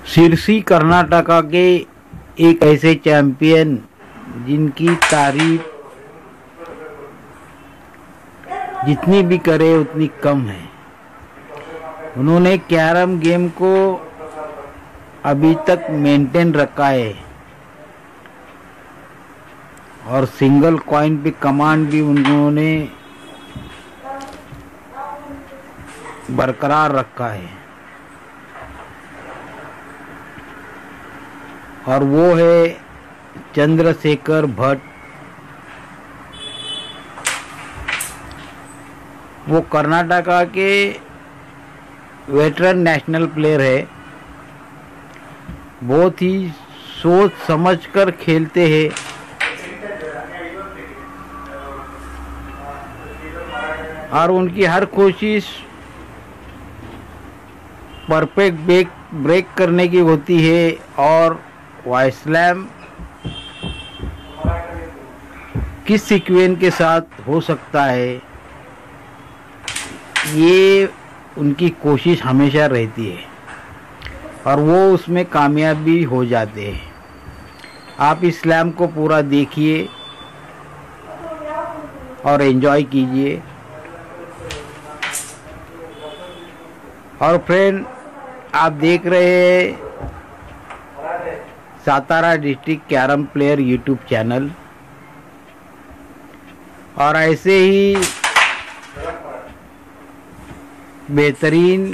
शिरसी कर्नाटका के एक ऐसे चैंपियन जिनकी तारीफ जितनी भी करे उतनी कम है। उन्होंने कैरम गेम को अभी तक मेंटेन रखा है और सिंगल कॉइन पे कमांड भी उन्होंने बरकरार रखा है और वो है चंद्रशेखर भट्ट। वो कर्नाटका के वेटरन नेशनल प्लेयर है। बहुत ही सोच समझकर खेलते हैं और उनकी हर कोशिश परफेक्ट ब्रेक करने की होती है और वाइस्लैम किस सीक्वेंस के साथ हो सकता है, ये उनकी कोशिश हमेशा रहती है और वो उसमें कामयाब भी हो जाते हैं। आप इस स्लैम को पूरा देखिए और एंजॉय कीजिए। और फ्रेंड, आप देख रहे हैं Satara district carrom player YouTube channel और ऐसे ही बेहतरीन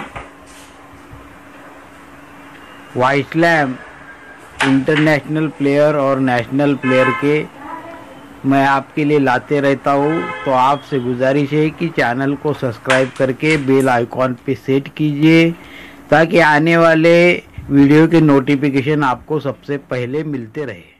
वाइस्लैम इंटरनेशनल प्लेयर और नेशनल प्लेयर के मैं आपके लिए लाते रहता हूँ। तो आपसे गुजारिश है कि चैनल को सब्सक्राइब करके बेल आइकॉन पे सेट कीजिए ताकि आने वाले वीडियो के नोटिफिकेशन आपको सबसे पहले मिलते रहे।